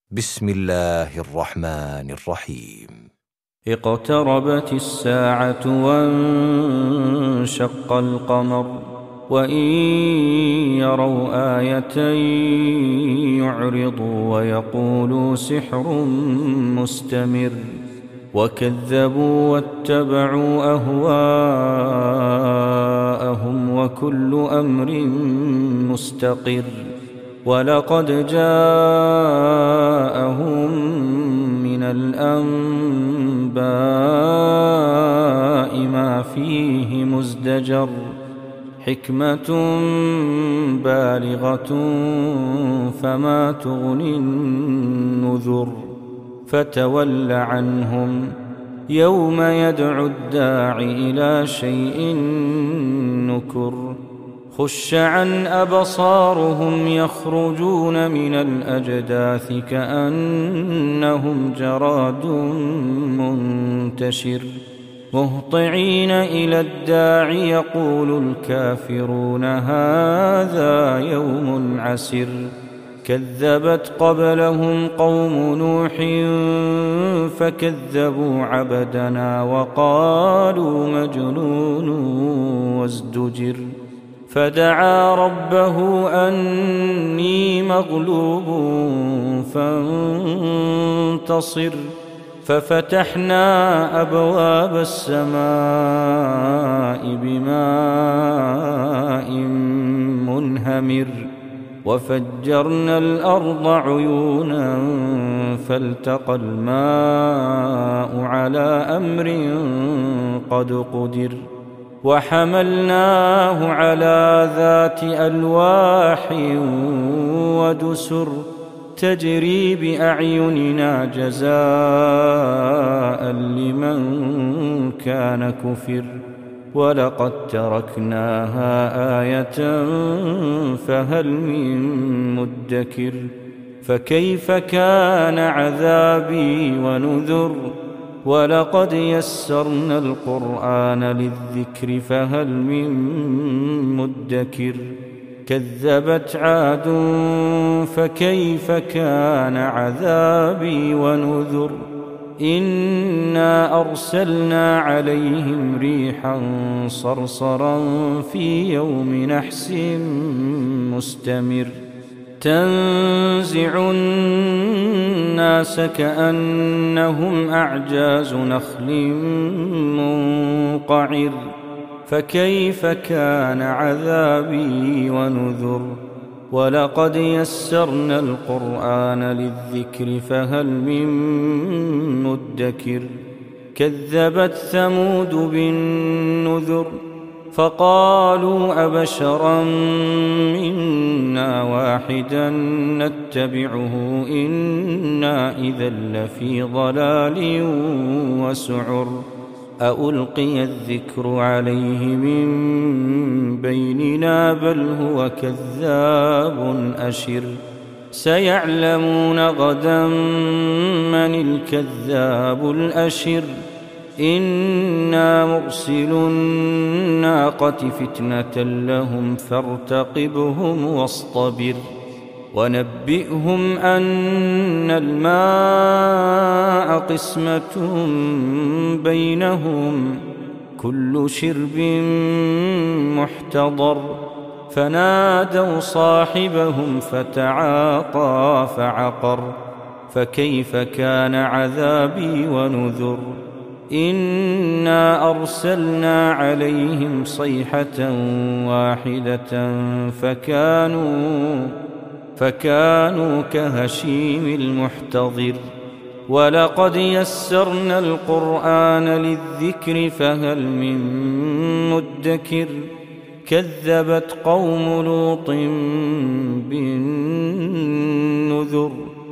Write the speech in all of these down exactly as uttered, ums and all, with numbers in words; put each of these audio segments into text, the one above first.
بسم الله الرحمن الرحيم. اقتربت الساعة وانشق القمر وإن يروا آية يعرضوا ويقولوا سحر مستمر وكذبوا واتبعوا أهواءهم وكل أمر مستقر ولقد جاءهم من الأنباء ما فيه مزدجر حكمة بالغة فما تغني النذر فتول عنهم يوم يدعو الداع إلى شيء نكر خش عن أبصارهم يخرجون من الأجداث كأنهم جراد منتشر مهطعين إلى الداع يقول الكافرون هذا يوم عسر كذبت قبلهم قوم نوح فكذبوا عبدنا وقالوا مجنون وازدجر فدعا ربه أني مغلوب فانتصر ففتحنا أبواب السماء بماء منهمر وفجرنا الأرض عيونا فالتقى الماء على أمر قد قدر وحملناه على ذات ألواح ودسر تجري بأعيننا جزاء لمن كان كفر ولقد تركناها آية فهل من مدكر فكيف كان عذابي ونذر ولقد يسرنا القرآن للذكر فهل من مدكر كذبت عاد فكيف كان عذابي ونذر إنا أرسلنا عليهم ريحا صرصرا في يوم نحس مستمر تنزع الناس كأنهم أعجاز نخل منقعر فكيف كان عذابي ونذر ولقد يسرنا القرآن للذكر فهل من مدكر كذبت ثمود بالنذر فقالوا أبشرا منا واحدا نتبعه إنا إذا لفي ضلال وسعر أألقي الذكر عليه من بيننا بل هو كذاب أشر سيعلمون غدا من الكذاب الأشر إنا مرسل الناقة فتنة لهم فارتقبهم واصطبر ونبئهم أن الماء قسمة بينهم كل شرب محتضر فنادوا صاحبهم فتعاطى فعقر فكيف كان عذابي ونذر إنا أرسلنا عليهم صيحة واحدة فكانوا فكانوا كهشيم المحتضر ولقد يسرنا القرآن للذكر فهل من مدكر كذبت قوم لوط بالنذر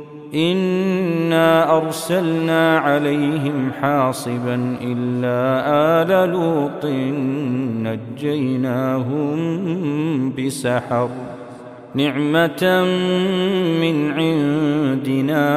إنا أرسلنا عليهم حاصبا إلا آل لوط نجيناهم بسحر نعمة من عندنا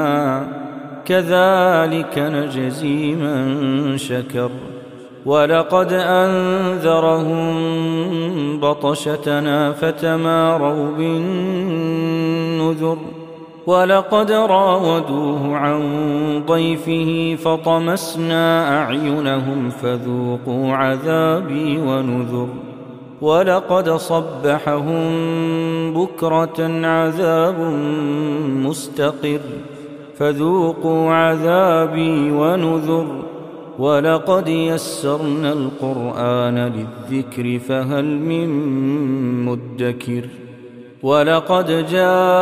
كذلك نجزي من شكر ولقد أنذرهم بطشتنا فتماروا بالنذر ولقد راودوه عن ضيفه فطمسنا أعينهم فذوقوا عذابي ونذر ولقد صبحهم بكرة عذاب مستقر فذوقوا عذابي ونذر ولقد يسرنا القرآن للذكر فهل من مدكر ولقد جاء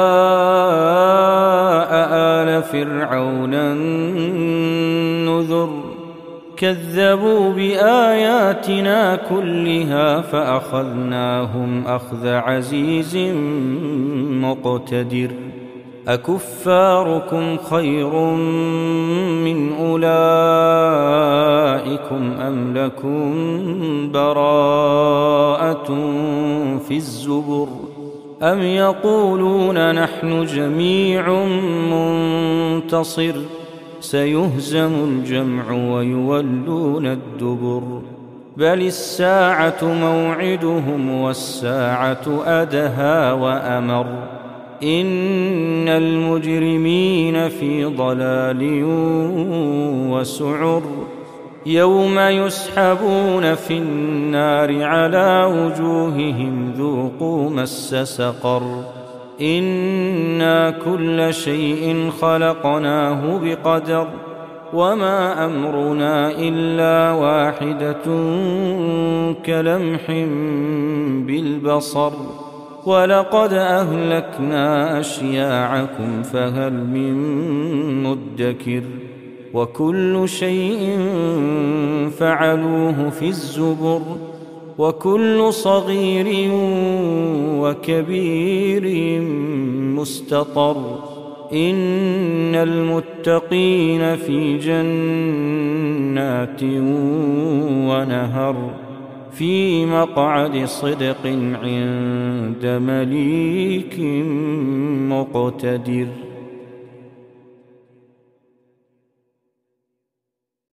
آل فرعون النذر كذبوا بآياتنا كلها فأخذناهم أخذ عزيز مقتدر أكفاركم خير من أولئكم أم لكم براءة في الزبر أم يقولون نحن جميع منتصر سيهزم الجمع ويولون الدبر بل الساعة موعدهم والساعة أدهى وأمر إن المجرمين في ضلال وسعر يوم يسحبون في النار على وجوههم ذوقوا مس سقر إنا كل شيء خلقناه بقدر وما أمرنا إلا واحدة كلمح بالبصر ولقد أهلكنا أشياعكم فهل من مدكر وكل شيء فعلوه في الزبر وكل صغير وكبير مستطر إن المتقين في جنات ونهر في مقعد صدق عند مليك مقتدر.